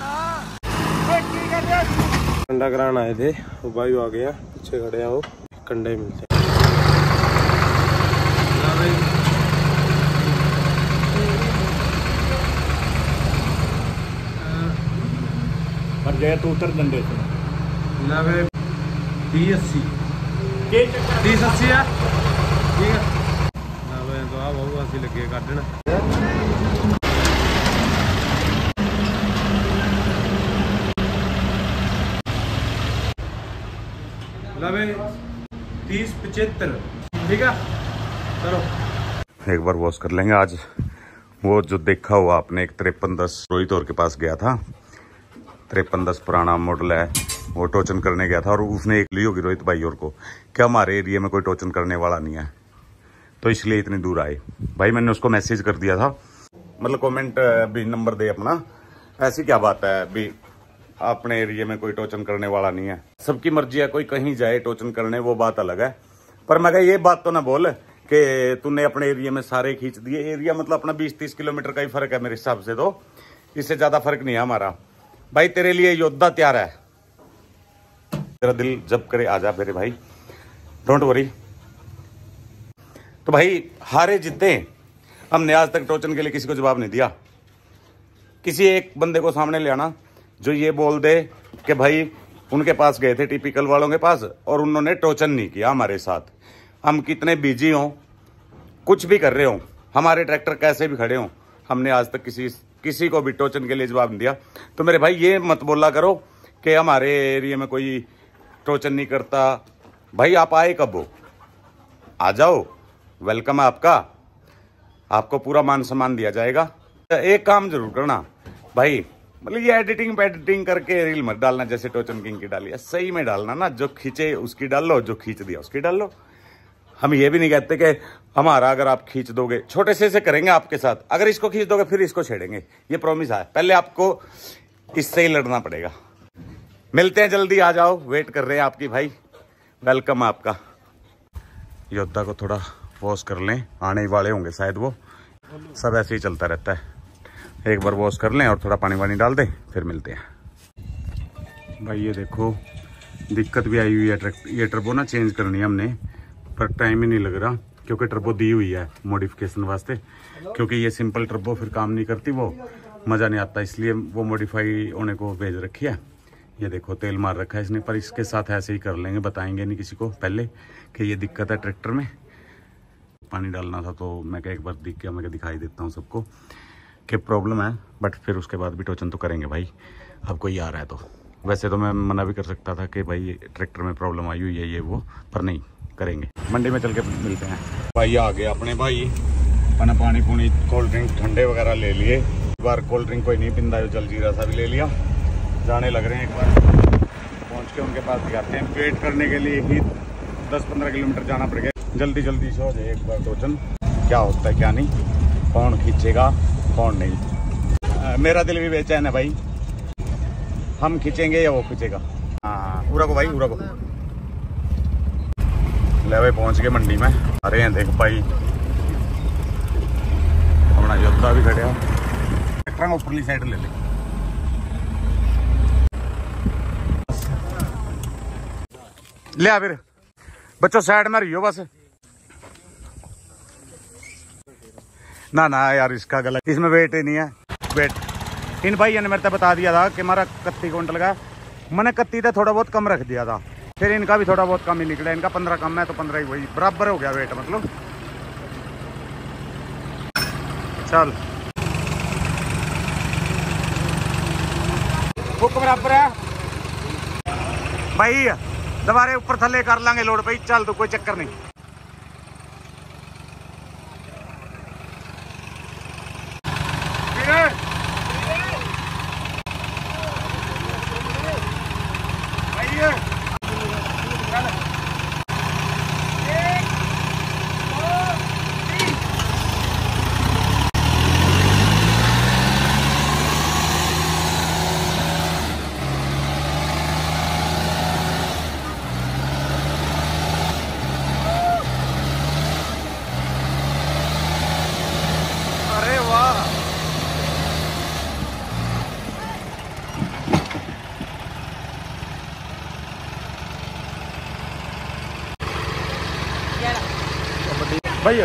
कंडा कराने आए थे, वो भाई आ गया, पीछे खड़े हैं, वो कंडे मिलते हैं। पर गया तो उतर डंडे से 30-80 30-80 है, ठीक है तो आ बहु असि लगे कढ़न। लवे 30-75, ठीक है चलो एक बार वॉश कर लेंगे आज। वो जो देखा हुआ आपने, एक 5310 रोहित और के पास गया था, 5310 पुराना मॉडल है, वो टोचन करने गया था और उसने एक ली होगी रोहित भाई और को कि हमारे एरिया में कोई टोचन करने वाला नहीं है, तो इसलिए इतनी दूर आए। भाई मैंने उसको मैसेज कर दिया था, मतलब कमेंट भी नंबर दे अपना, ऐसी क्या बात है अभी अपने एरिया में कोई टोचन करने वाला नहीं है। सबकी मर्जी है, कोई कहीं जाए टोचन करने, वो बात अलग है। पर मैं ये बात तो ना बोल कि तूने अपने एरिया में सारे खींच दिए। एरिया मतलब अपना 20-30 किलोमीटर का ही फर्क है मेरे हिसाब से, तो इससे ज्यादा फर्क नहीं है हमारा। भाई तेरे लिए योद्धा तैयार है, तेरा दिल जब करे आजा मेरे भाई, डोंट वरी। तो भाई हारे जीते, हमने आज तक टोचन के लिए किसी को जवाब नहीं दिया। किसी एक बंदे को सामने ले आना जो ये बोल दे कि भाई उनके पास गए थे टिपिकल वालों के पास और उन्होंने टोचन नहीं किया हमारे साथ। हम कितने बिजी हों, कुछ भी कर रहे हो, हमारे ट्रैक्टर कैसे भी खड़े हों, हमने आज तक किसी को भी टोचन के लिए जवाब नहीं दिया। तो मेरे भाई ये मत बोला करो कि हमारे एरिया में कोई टोचन नहीं करता। भाई आप आए कब हो, आ जाओ, वेलकम है आपका, आपको पूरा मान सम्मान दिया जाएगा। एक काम जरूर करना भाई, मतलब ये एडिटिंग करके रील मत डालना जैसे टोचन किंग की डाली है, सही में डालना ना, जो खींचे उसकी डाल लो, जो खींच दिया उसकी डाल लो। हम ये भी नहीं कहते कि हमारा अगर आप खींच दोगे, छोटे से करेंगे आपके साथ, अगर इसको खींच दोगे फिर इसको छेड़ेंगे, ये प्रॉमिस है। पहले आपको इससे ही लड़ना पड़ेगा। मिलते हैं जल्दी, आ जाओ, वेट कर रहे हैं आपकी भाई, वेलकम आपका। योद्धा को थोड़ा वॉश कर लें, आने ही वाले होंगे शायद, वो सब ऐसे ही चलता रहता है। एक बार वॉश कर लें और थोड़ा पानी वानी डाल दें, फिर मिलते हैं। भाई ये देखो दिक्कत भी आई हुई है, ये टर्बो ना चेंज करनी है हमने, पर टाइम ही नहीं लग रहा क्योंकि टर्बो दी हुई है मॉडिफिकेशन वास्ते, क्योंकि ये सिंपल टर्बो फिर काम नहीं करती, वो मज़ा नहीं आता, इसलिए वो मॉडिफाई होने को भेज रखी है। ये देखो तेल मार रखा है इसने, पर इसके साथ ऐसे ही कर लेंगे, बताएंगे नहीं किसी को पहले कि ये दिक्कत है ट्रैक्टर में। पानी डालना था तो मैं क्या एक बार मैं दिखाई देता हूँ सबको कि प्रॉब्लम है, बट फिर उसके बाद भी टोचन तो करेंगे भाई, अब कोई आ रहा है तो। वैसे तो मैं मना भी कर सकता था कि भाई ट्रैक्टर में प्रॉब्लम आई हुई है ये वो, पर नहीं, करेंगे। मंडी में चल के मिलते हैं। भाई आ गए अपने भाई, अपना पानी पूनी कोल्ड ड्रिंक ठंडे वगैरह ले लिए। एक बार कोल्ड ड्रिंक कोई नहीं पिंदा, जलजीरा सा भी ले लिया। जाने लग रहे हैं, एक बार पहुँच के उनके पास जाते हैं। वेट करने के लिए ही 10-15 किलोमीटर जाना पड़ेगा। जल्दी से हो जाए एक बार टोचन, क्या होता है क्या नहीं, कौन खींचेगा कौन नहीं। मेरा दिल भी बेचैन है भाई, हम खींचेंगे या वो खींचेगा। हाँ उरा को भाई, उरा को ले भाई, पहुंच गए मंडी में। अरे हैं देख भाई, अपना योद्धा भी खड़े, ट्रैक्टर को ऊपरली साइड ले ले। ले आ फिर बच्चों, साइड में रहियो बस। ना यार इसका गलत, इसमें वेट ही नहीं है। वेट इन भाई ने मेरे को बता दिया था कि हमारा 31 क्विंटल का, मैंने 31 से थोड़ा बहुत कम रख दिया था, फिर इनका भी थोड़ा बहुत कम ही निकला। इनका 15 कम है तो 15 ही, वही बराबर हो गया वेट, मतलब चल बुक बराबर है भाई, दोबारे ऊपर थले कर लांगे लोड भाई, चल तो कोई चक्कर नहीं। भैया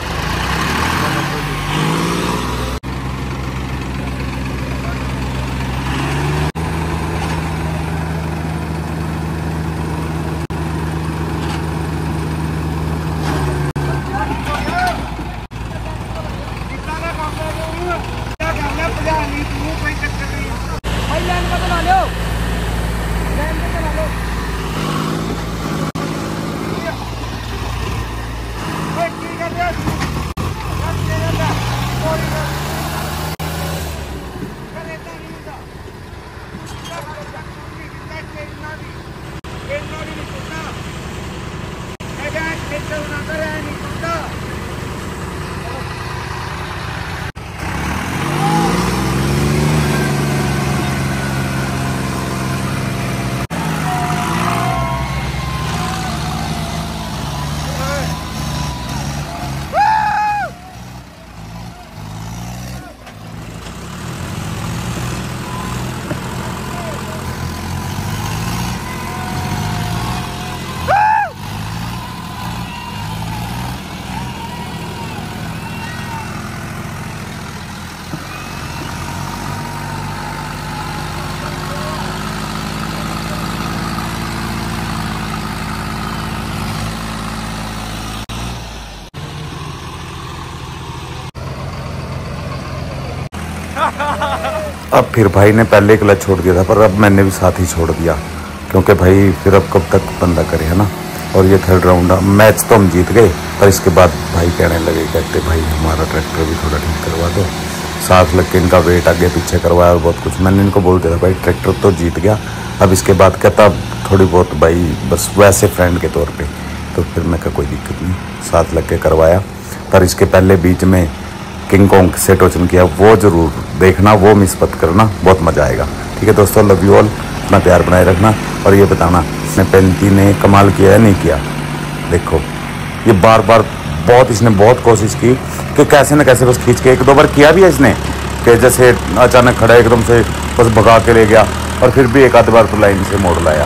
अब फिर भाई ने पहले क्लच छोड़ दिया था, पर अब मैंने भी साथ ही छोड़ दिया, क्योंकि भाई फिर अब कब तक बंदा करे, है ना। और ये थर्ड राउंड मैच तो हम जीत गए, पर इसके बाद भाई कहने लगे, कहते भाई हमारा ट्रैक्टर भी थोड़ा ठीक करवा दो। साथ लग के इनका वेट आगे पीछे करवाया और बहुत कुछ। मैंने इनको बोल दिया था भाई ट्रैक्टर तो जीत गया, अब इसके बाद कहता थोड़ी बहुत भाई बस वैसे फ्रेंड के तौर पर। तो फिर मैं कहा कोई दिक्कत नहीं, साथ लग के करवाया। पर इसके पहले बीच में किंग कॉन्ग से टोचन किया, वो जरूर देखना, वो मिस मत करना, बहुत मज़ा आएगा। ठीक है दोस्तों, लव यू ऑल, अपना प्यार बनाए रखना और ये बताना इसने 35 ने कमाल किया या नहीं किया। देखो ये बार बार इसने बहुत कोशिश की कि कैसे न कैसे बस खींच के, एक दो बार किया भी है इसने कि जैसे अचानक खड़ा एकदम से बस भगा के ले गया, और फिर भी एक आध बार तो लाइन से मोड़ लाया।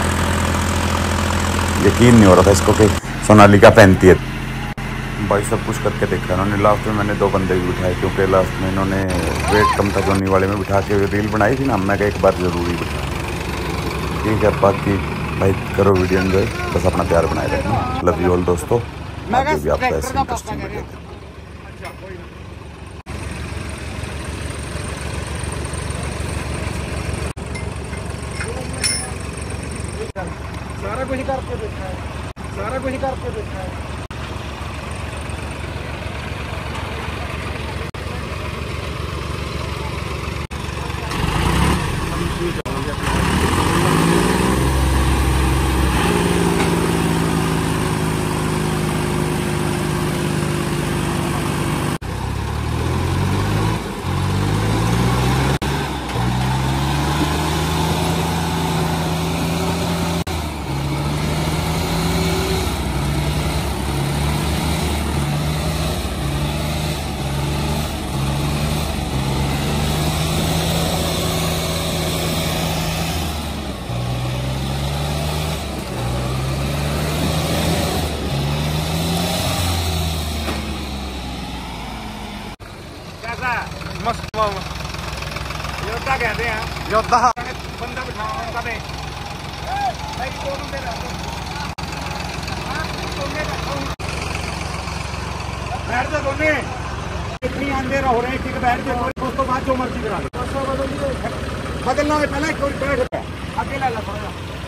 यकीन नहीं हो रहा था इसको कि सोनालिका 35 है। भाई सब कुछ करके देखा इन्होंने। लास्ट में मैंने 2 बंदे भी बिठाए, क्योंकि लास्ट में इन्होंने वेट कम था जोनी वाले में बिठा के रील बनाई थी ना, मैं एक बार ज़रूरी बिठा। ठीक है, बाकी भाई करो वीडियो एंजॉय, बस अपना प्यार बनाए रखना। लव यू ऑल दोस्तों, आगे भी आपका ऐसे इंटरेस्टिंग वीडियो। सारा कुछ करके देखा है, सारा कुछ करके देखा है। मस्त योद्धा कहते हैं, योद्धा बंदा बिठाओ कभी बैठ जाओ दोनों, इतनी अंधेरा हो रहे हैं, ठीक बैठ जाओ, उसको बाद जो मर्जी करा दो, बदलना है पहले कोई बैठ अकेला लगा।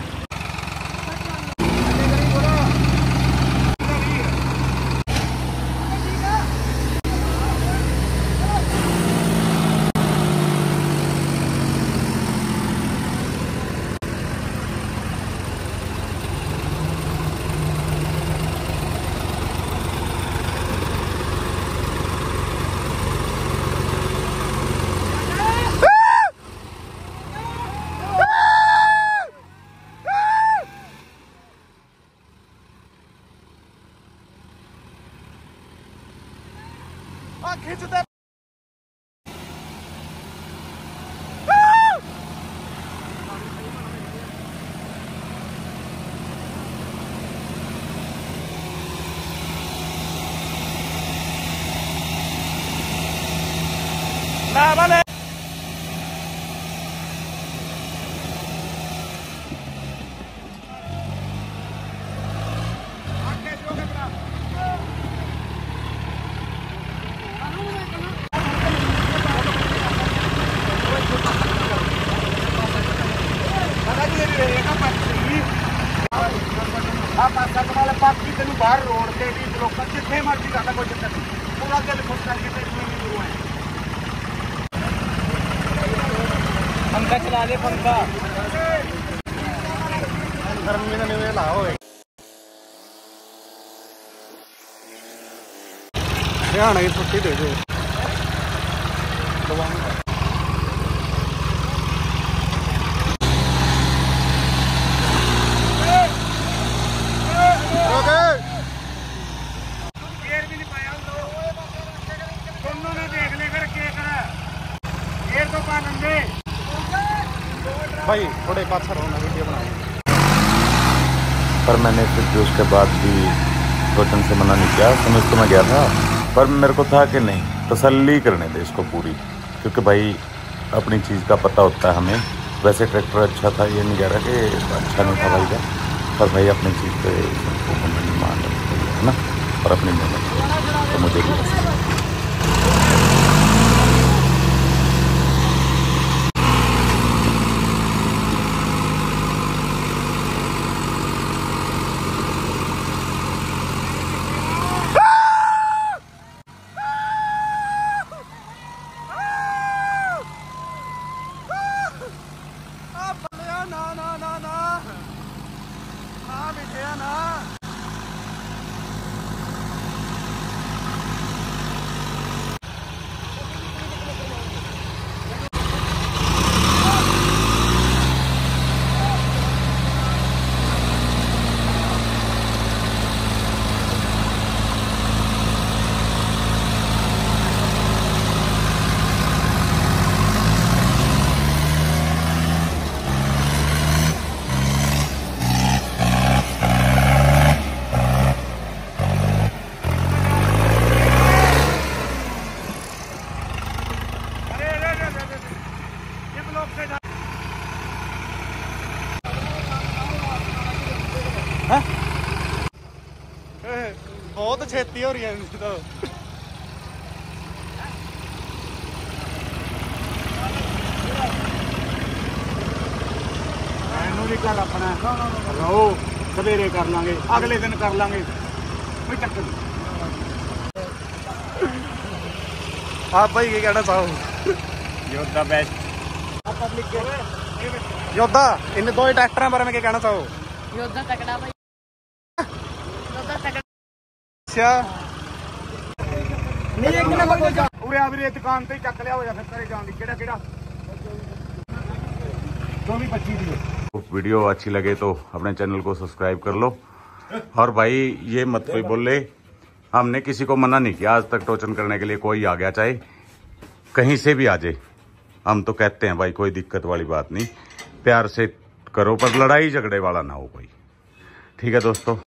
खींचते बाकी तेन बाहर रोड से भी लोग जिथे मर्जी जाता कोई चक्कर नहीं, पूरा दिल खुश करके गुरु है। पंखा चला ले, पंखा गर्मी में नहीं लाओ। हरियाणा की छुट्टी दे दो। भाई थोड़े पाछा रहो, वीडियो बनाओ। पर मैंने फिर उसके बाद भी टोचन से मना नहीं किया, समझ तो मैं गया था, पर मेरे को था कि नहीं, तसल्ली करने दे इसको पूरी, क्योंकि भाई अपनी चीज़ का पता होता है हमें। वैसे ट्रैक्टर अच्छा था, ये नहीं कह रहा कि अच्छा नहीं था भाई का, पर भाई अपनी चीज़ पे मान है ना, और अपनी मेहनत तो मुझे भी पसंद है। बहुत छेती हो रही है तो भी कर अपना रहो, सवेरे कर लांगे, अगले दिन कर लांगे, कोई चक्कर नहीं। आप भाई ये कहना चाहो? योद्धा बेस्ट योद्धा, इन दो ट्रैक्टर बारे में क्या कहना चाहो? योद्धा तगड़ा भाई, योद्धा तगड़ा। उरे आवरे दुकान ते चक लिया हो जा, फिर करे जान दी केड़ा 24-25 दी। वीडियो अच्छी लगे तो अपने चैनल को सब्सक्राइब कर लो, और भाई ये मत कोई बोले, हमने किसी को मना नहीं किया आज तक टोचन करने के लिए। कोई आ गया चाहे कहीं से भी आ जाए, हम तो कहते हैं भाई कोई दिक्कत वाली बात नहीं, प्यार से करो, पर लड़ाई झगड़े वाला ना हो कोई। ठीक है दोस्तों।